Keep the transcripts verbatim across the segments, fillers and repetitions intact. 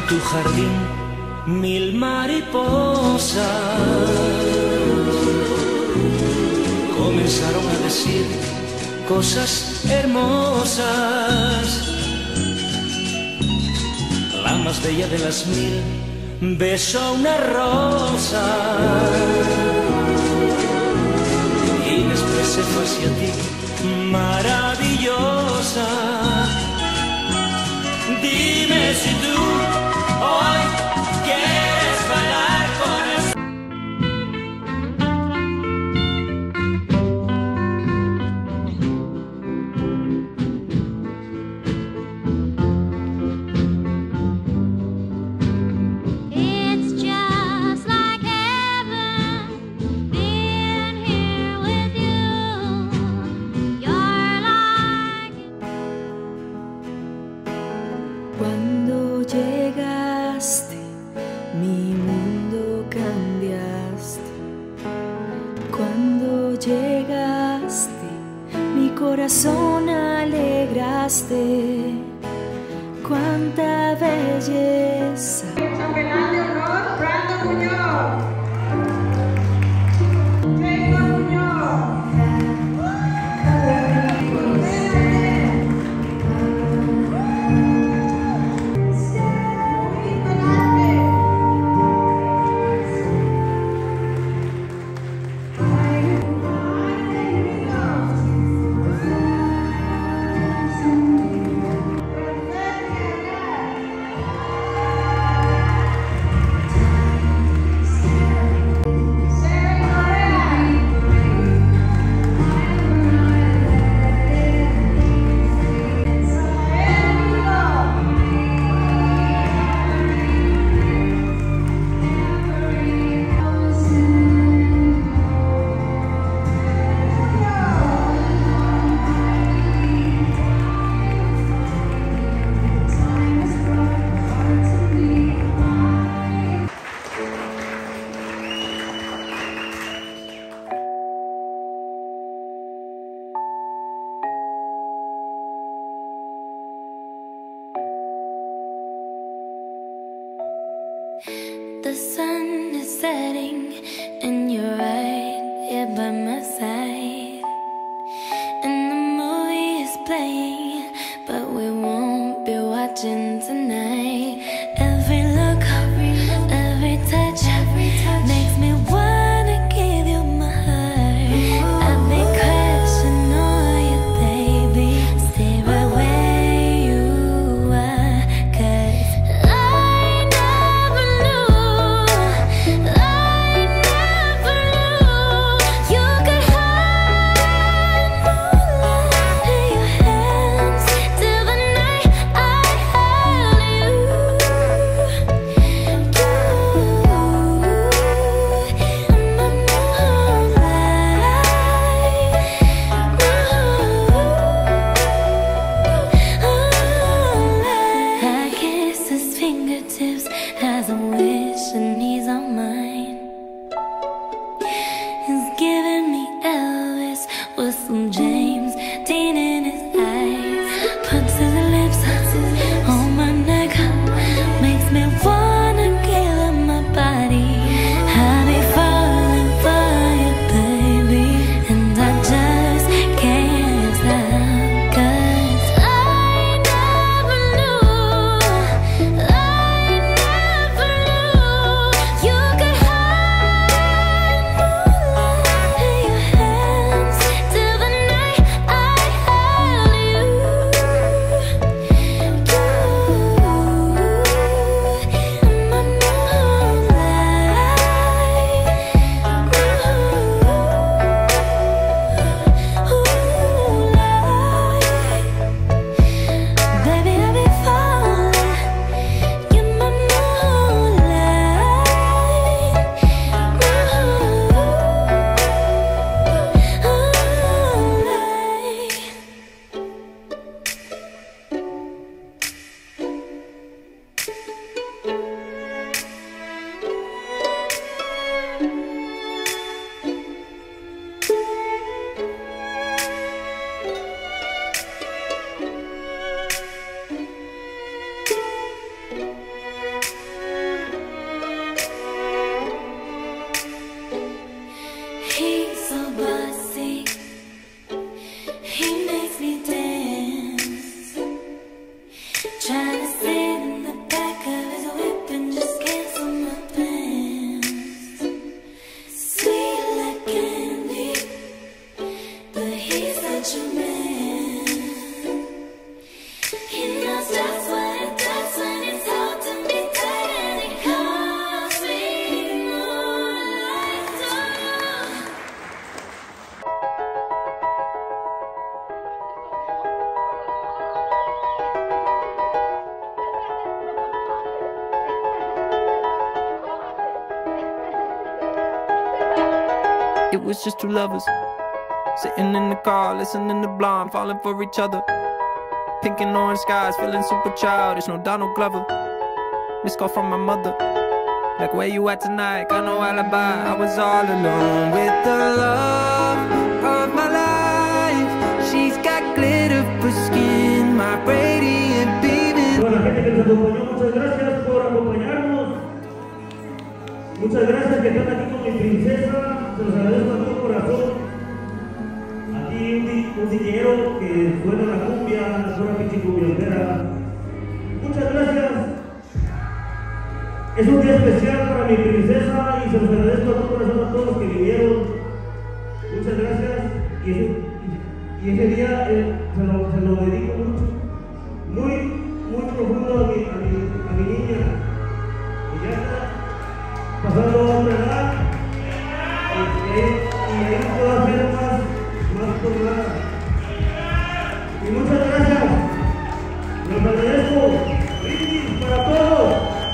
tu jardín mil mariposas comenzaron a decir cosas hermosas. La más bella de las mil besó una rosa y después se fue hacia ti, maravillosa. Dime si tú hoy quieres bailar con el... It's just like heaven being here with you. You're like... Cuando llegaste, mi mundo cambiaste. Cuando llegaste, mi corazón alegraste. Cuánta belleza. Chambelán de honor, Brandon Muñoz. Jacob Muñoz. The sun is setting and you're right here by my side. And the movie is playing, but we won't be watching tonight. Every look, every touch, makes me wanna give you my heart. I've been crushing on you, baby. Stay right where you are, 'cause I never knew, I never knew you It was just two lovers sitting in the car, listening to Blonde, falling for each other. Pink and orange skies, feeling super childish. No Donald Glover. Missed call from my mother, like, where you at tonight? Got no alibi. I was all alone with the love of my life. She's got glitter for skin, my radiant beaming. Toda la gente que nos acompañó, muchas gracias por acompañarnos. Muchas gracias que están aquí con mi princesa. Se los agradezco de todo corazón. Aquí un, di un dinero que suena la cumbia, suena pinche cumbiambera. Muchas gracias. Es un día especial para mi princesa y se los agradezco de todo corazón a todos los que vinieron. Muchas gracias. Y ese, y ese día eh, se, lo, se lo dedico mucho, muy, muy profundo a mi, a mi, a mi niña. Y ya está pasando otra edad. Y, y, y ahí no puedo hacer más, más por nada. Y muchas gracias. Los agradezco. Brindis para todos.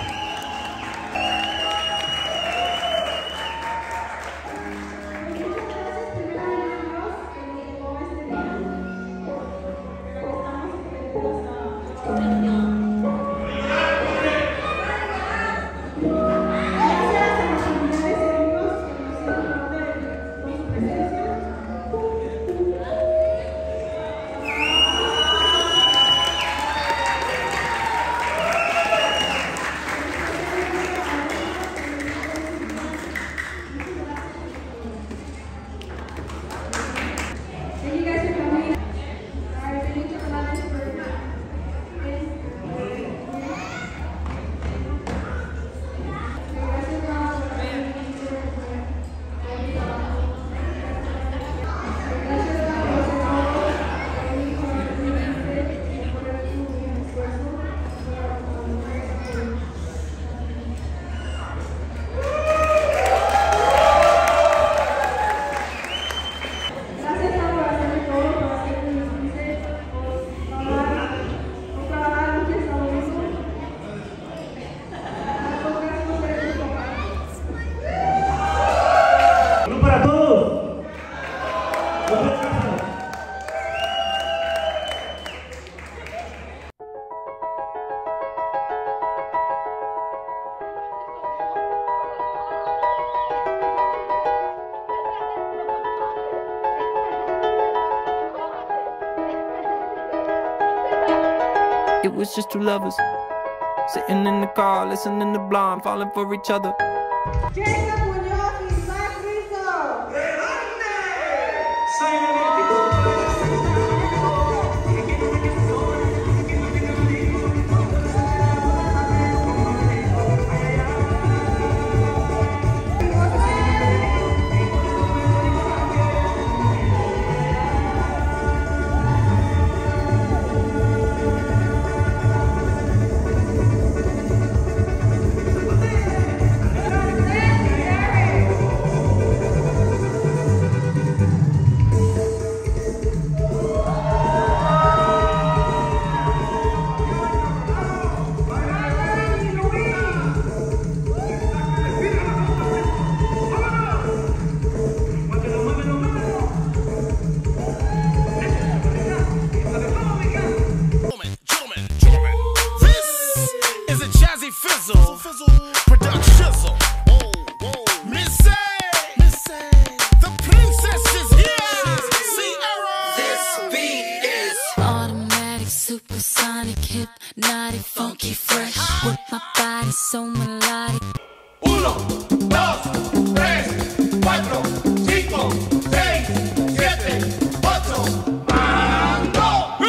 It was just two lovers sitting in the car, listening to Blonde, falling for each other. Jacob Muñoz y Mac Rizzo. Supersonic, hypnotic, funky, fresh. With my body so melodic. Uno, dos, tres, cuatro, cinco, seis, siete, ocho. ¡Mambo!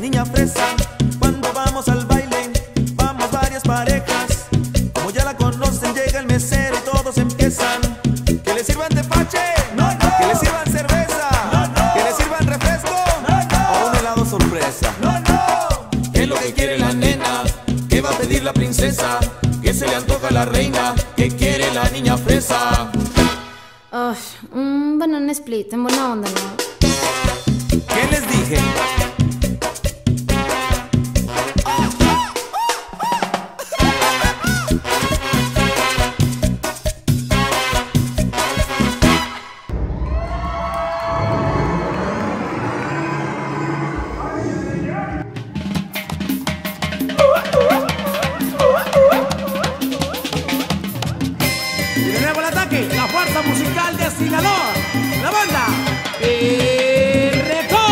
niña fresa. Cuando vamos al baile, vamos varias parejas. Como ya la conocen, llega el mesero y todos empiezan. Que le sirvan tepache, no, no. Que le sirvan cerveza, no, no. Que le sirvan refresco, no, no. O un helado sorpresa, no, no. ¿Qué es lo que quiere la nena? ¿Qué va a pedir la princesa? ¿Qué se le antoja a la reina? ¿Qué quiere la niña fresa? Ay, un banana split, en buena onda, ¿no? ¿Qué les dije? Y de nuevo el ataque, la fuerza musical de Sinaloa, la banda Perreco.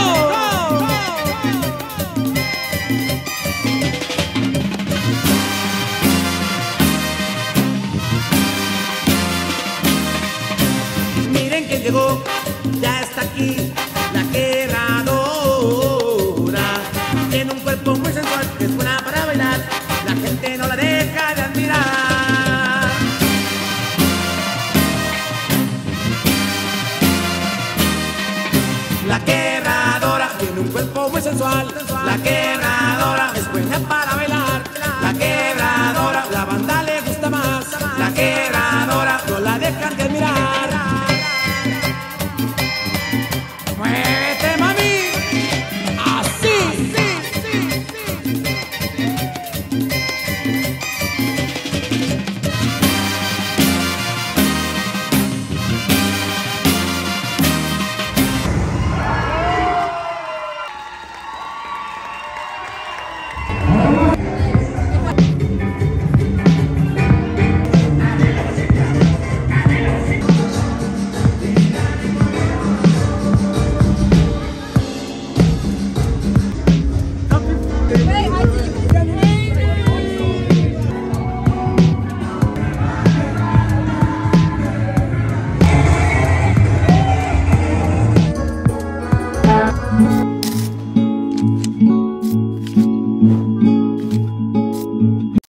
Miren que llegó, ya está aquí, la quebradora. Tiene un cuerpo muy sensual, que es buena para bailar, la gente no la deja de admirar. La quebradora tiene un cuerpo muy sensual. La quebradora es buena para bailar. La quebradora